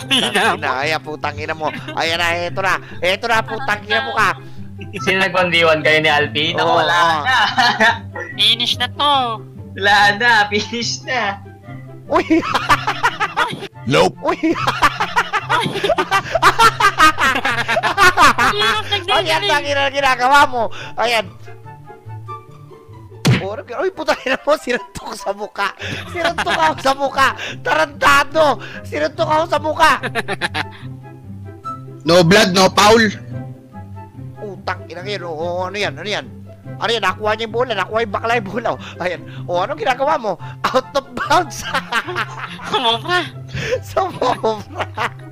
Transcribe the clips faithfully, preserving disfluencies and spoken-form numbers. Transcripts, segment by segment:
Putang ina, ayan, putang ina mo. Ayan na, eto na. Eto na, putang ina mo ka. Sino nag-one-v-one kayo ni Alpine? Ako, Oo, wala oo. na. Finish na to. Wala na, finish na. Uy! Nope. Uy! Hirap Ayan, nagdidilig. tangina na ginagawa mo. Ayan. Oras ka. Uy, putang ina mo, sinuntok sa muka. Sinuntok ako sa muka. Tarantado. Sinuntok ako sa muka. No blood, no foul. Utang ina ngayon. O, ano yan? Ano yan? Ano yan? Nakuha niya yung bola. Nakuha yung bakla yung bola. Ayan. O, anong ginagawa mo? Out of bounds. Kumobra. Sumobra.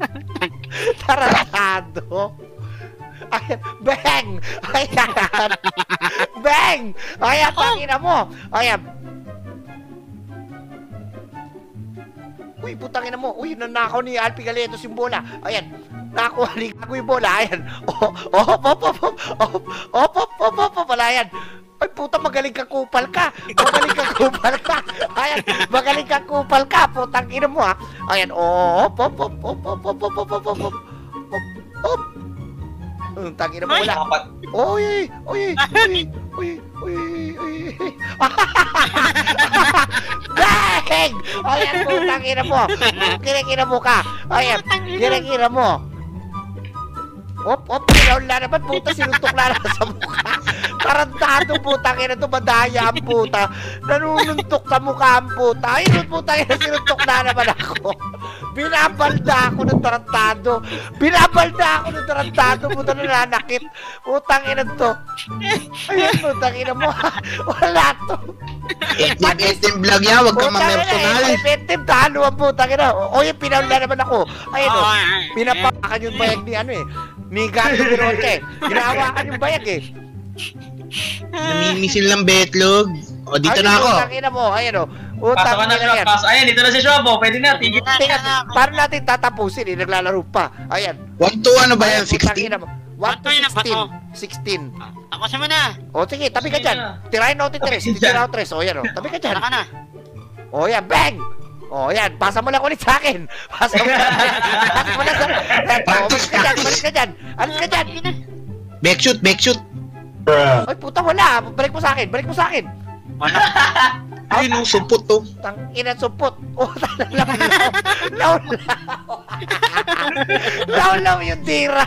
Tarantado. Ayan. Bang! Ayan. Bang! Ayan, tangina mo. Ayan. Uy, putangina mo. Uy, nanakaw ni Alpi Galetos yung bola. Ayan. Nakuha ni Gago yung bola. Ayan. Oh, oh, op, op, op, op, op, op, op, op, op, op, wala yan. Ay, puta, magaling ka kupal ka. Magaling ka kupal ka. Ayan, magaling ka kupal ka. Putang ina mo, ha. Ayan, oh, op, op, op, op, op, op, op, op, op, op, op, op, op. Ang tangina mo, wala. Uy, uy, uy, uy, uy, uy. Bang! Ayan, putang ina mo. Kinikina mo ka. Ayan, kinikina mo. Op, op, pinawala naman, puta, sinuntok na naman sa mukha. Tarantado, putang ina to, madaya ang puta. Nanununtok sa mukha ang puta. Ayun, putang ina, sinuntok na naman ako. Binabalda ako ng tarantado. Binabalda ako ng tarantado, puta, nananakit. Putang ina to. Ayun, putang ina mo. Wala to. Itim-itim vlog yan, wag kang mamersonal. Itim, talo ang putang ina. O, yung pinawala naman ako. Ayun, o. Pinapakan yung bayag ni ano eh. Ni Gato Birote. Ginahawakan yung bayag eh. Namimisil ng betlog. O, dito na ako. Ayun, putang ina mo. Ayun, o. Pasok Utang ka na, ina Shop. yan. Pasok. Ayan, dito na si Shobo. Pwede na, tigil. Tingnan, paano natin tatapusin eh? Naglalaro pa. Ayan. one two ano ba yan? Ayun, putang sixteen? ina mo. one to sixteen. sixteen. Ako siya muna. O, sige, tabi ka dyan. Tirahin natin tres. Tabi ka Tirahin natin tres. O, yan o. Tabi ka dyan. Tara ka na. O, yan. Bang! O, yan. Pasa mo lang ulit sa akin. Pasa mo lang. Pasa mo lang sa akin. O, umalis ka dyan. Umalis ka dyan. Alis ka dyan. Back shoot, back shoot. Ay, puta, wala. Balik mo sa akin. Balik mo sa akin. Wala. Ayun o, supot to. Tang ina supot. O, law, law. Law, law yung tira.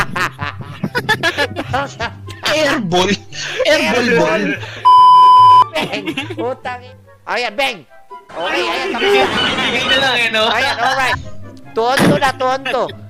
Airball. Airball ball. Bang! Utang. Ayan, bang! Okay, ayan, tapos na. Tigil na lang eh, no? Ayan, alright. Tonto na, tonto.